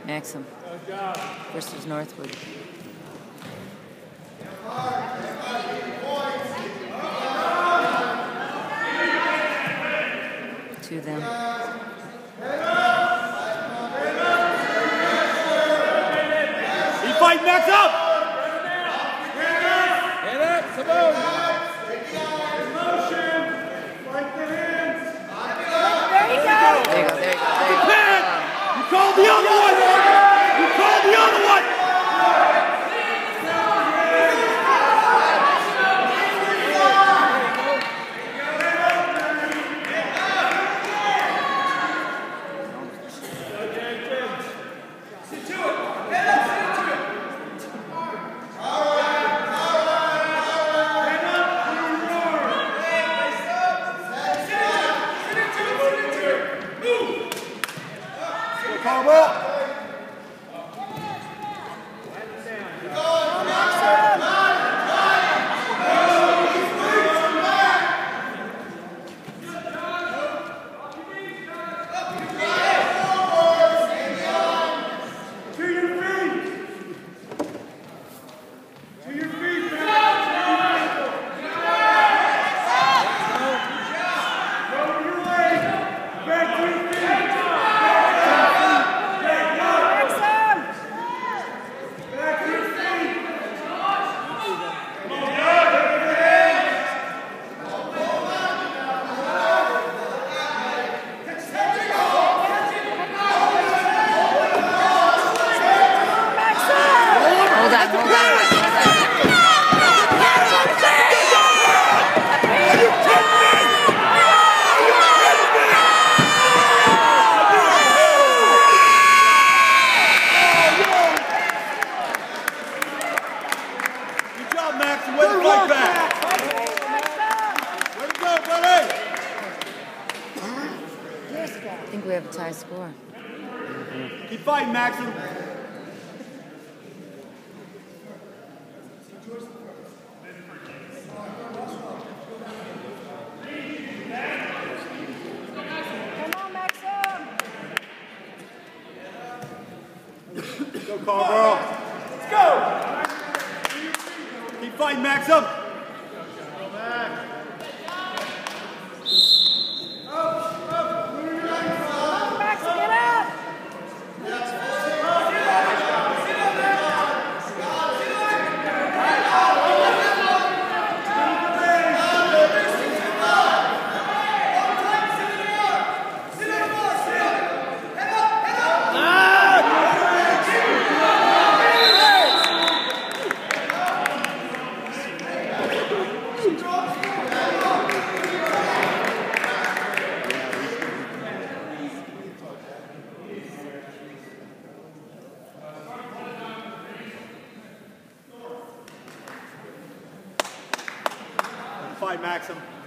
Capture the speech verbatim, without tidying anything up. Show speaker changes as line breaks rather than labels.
Maxim versus Northwood. To them.
He fight Max up!
Get up, Simone!
There you go, there you go, there you go.
You called the other one! You called the other one! Call ball.
Hold on, hold on.
Good job, Max. Way to fight back. Way to go, buddy.
I think we have a tie score.
Keep fighting, Maxim. Go, Carl. Let's go. Keep fighting, Maxim. Fight, Maxim.